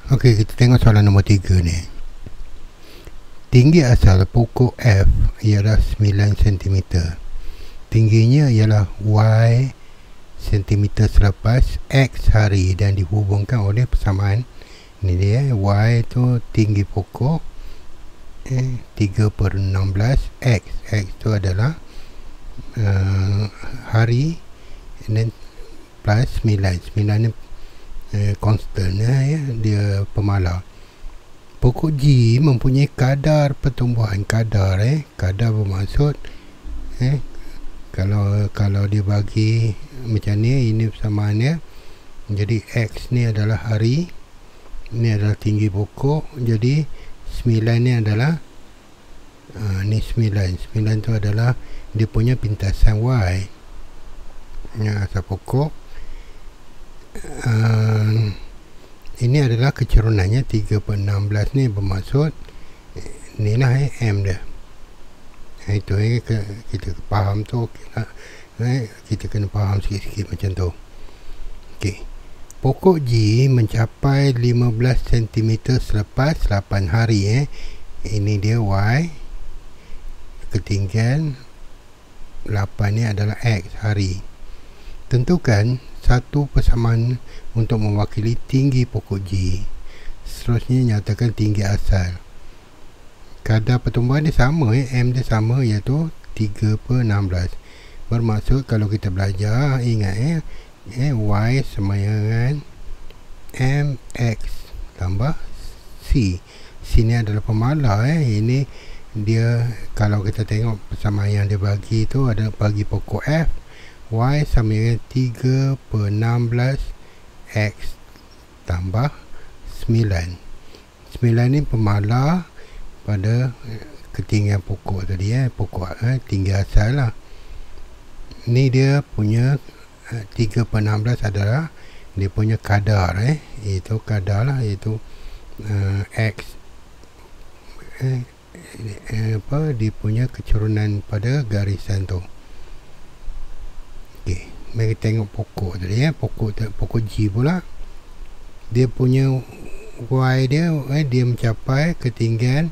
Okey, kita tengok soalan nombor 3 ni. Tinggi asal pokok F ialah 9 cm. Tingginya ialah Y cm selepas X hari dan dihubungkan oleh persamaan. Ini dia, Y tu tinggi pokok 3/16 X. X tu adalah hari dan plus 9. 9 ni constant ya, dia pemalar. Pokok G mempunyai kadar pertumbuhan. Kadar bermaksud kalau dia bagi macam ni, ini persamaannya. Jadi X ni adalah hari, ni adalah tinggi pokok. Jadi 9 ni adalah ni 9 tu adalah dia punya pintasan Y asal pokok. Ini adalah kecerunannya 3/16 ni, bermaksud ni lah M dia. Itu kita faham tu, kita kena faham sikit-sikit macam tu. Okey, pokok G mencapai 15 cm selepas 8 hari. Ini dia Y, ketinggian 8 ni adalah X hari. Tentukan satu persamaan untuk mewakili tinggi pokok G. Seterusnya nyatakan tinggi asal. Kadar pertumbuhan dia sama, M dia sama, iaitu 3/16. Bermaksud kalau kita belajar, ingat Y sama dengan MX tambah C. C ni adalah pemalar. Ini dia, kalau kita tengok persamaan yang dia bagi tu, ada bagi pokok F, Y sama dengan 3/16 X tambah 9. 9 ni pemalar pada ketinggian pokok tadi, pokok tinggi asal lah. Ni dia punya 3/16 adalah dia punya kadar, iaitu kadar lah, iaitu X dia punya kecurunan pada garisan tu. Okey, mari tengok pokok tadi, pokok G pula. Dia punya Y dia, dia mencapai ketinggian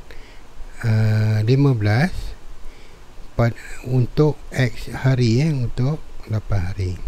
15 untuk X hari, untuk 8 hari.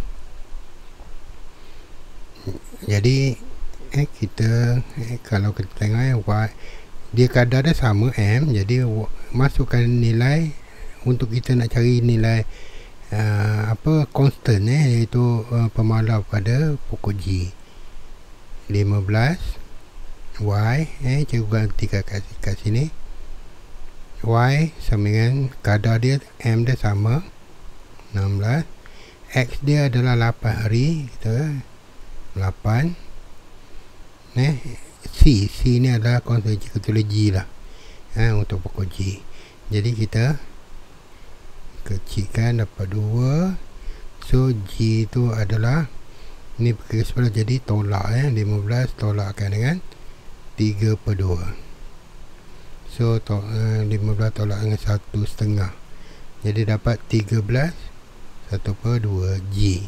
Jadi kita kalau kita tengok Y, dia kadar dia sama M. Jadi masukkan nilai untuk kita nak cari nilai constant, iaitu pemalar pada pokok G. 15 Y, cikgu gantikan kat sini. Y sama dengan kadar dia, M dia sama 16, X dia adalah 8 hari, kita 8. C ni adalah konsep kita tulis G lah, untuk pokok G. Jadi kita kecilkan, dapat 2. So G itu adalah, ni pergi sebelah, jadi tolak 15 tolakkan dengan 3/2. So 15 tolak dengan 1/2, jadi dapat 13 1/2 G.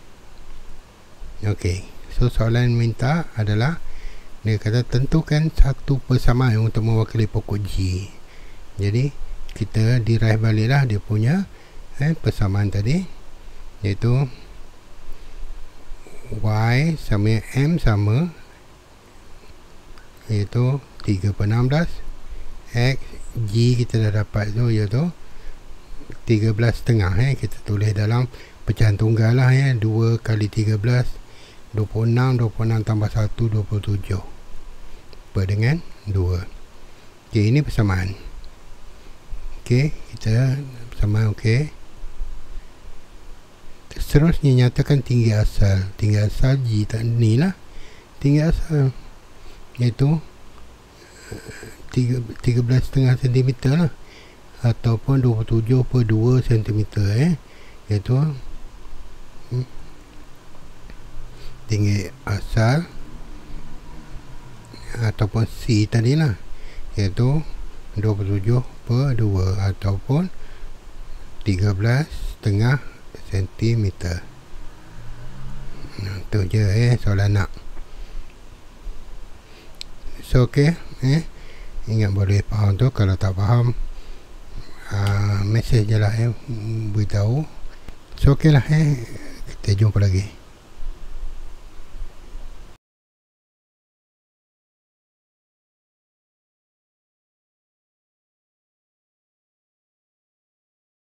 Okey, so soalan minta adalah, dia kata tentukan satu persamaan untuk mewakili pokok G. Jadi kita derive baliklah dia punya persamaan tadi, iaitu Y sama M sama, iaitu 3/16 X. G kita dah dapat tu, iaitu 13,5. Kita tulis dalam pecahan tunggal lah, 2 kali 13 26, 26 tambah 1 27 dengan 2. Okey, ini persamaan. Okey, kita persamaan. Okey, seterusnya nyatakan tinggi asal. Tinggi asal G tak ni lah, tinggi asal iaitu 13,5 cm lah, ataupun 27/2 cm, iaitu tinggi asal ataupun C tadi lah, iaitu 27/2 ataupun 13,5 cm. Itu je soalan nak. So ingat boleh faham tu. Kalau tak faham, mesej je lah, beritahu. So lah, kita jumpa lagi.